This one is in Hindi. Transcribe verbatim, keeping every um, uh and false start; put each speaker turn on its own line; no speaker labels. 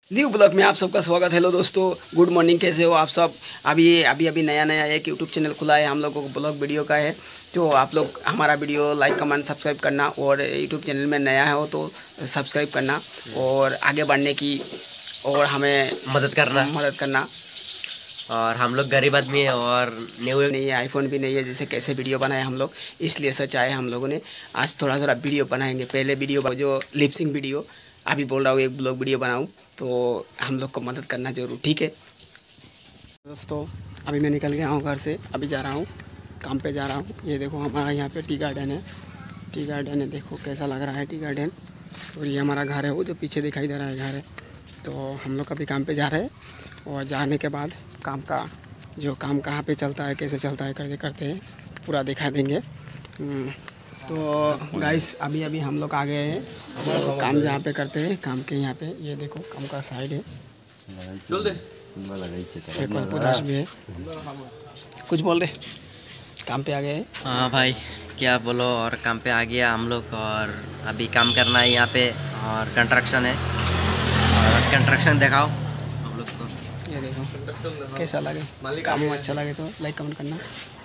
न्यू ब्लॉग में आप सबका स्वागत। हेलो दोस्तों, गुड मॉर्निंग। कैसे हो आप सब? अभी अभी अभी नया नया एक यूट्यूब चैनल खुला है हम लोगों को, ब्लॉग वीडियो का है। तो आप लोग हमारा वीडियो लाइक कमेंट सब्सक्राइब करना, और यूट्यूब चैनल में नया हो तो सब्सक्राइब करना और आगे बढ़ने की और हमें
मदद करना
मदद करना
और हम लोग गरीब आदमी है और न्यू
नहीं है, आईफोन भी नहीं है, जैसे कैसे वीडियो बनाए हम लोग, इसलिए सोचा है हम लोगों ने आज थोड़ा थोड़ा वीडियो बनाएंगे। पहले वीडियो जो लिपसिंग वीडियो, अभी बोल रहा हूँ एक ब्लॉग वीडियो बनाऊँ, तो हम लोग को मदद करना जरूर, ठीक है दोस्तों। अभी मैं निकल गया हूँ घर से, अभी जा रहा हूँ काम पे जा रहा हूँ। ये देखो हमारा यहाँ पे टी गार्डन है, टी गार्डन है, देखो कैसा लग रहा है टी गार्डन। और ये हमारा घर है, वो जो पीछे दिखाई दे रहा है घर है। तो हम लोग अभी काम पे जा रहे हैं, और जाने के बाद काम का जो काम कहाँ पे चलता है, कैसे चलता है, करते करते हैं पूरा दिखा देंगे। तो गाइस अभी अभी हम लोग आ गए हैं, तो काम जहाँ पे करते हैं काम के यहाँ पे, ये देखो काम का साइड है, पौधाश भी है। कुछ बोल रहे, काम पे आ गए हैं।
हाँ भाई क्या बोलो, और काम पे आ गया हम लोग, और अभी काम करना है यहाँ पे, और कंस्ट्रक्शन है। और कंस्ट्रक्शन दिखाओ हम लोग को,
ये देखो कैसा लगे, काम अच्छा लगे तो लाइक कमेंट करना।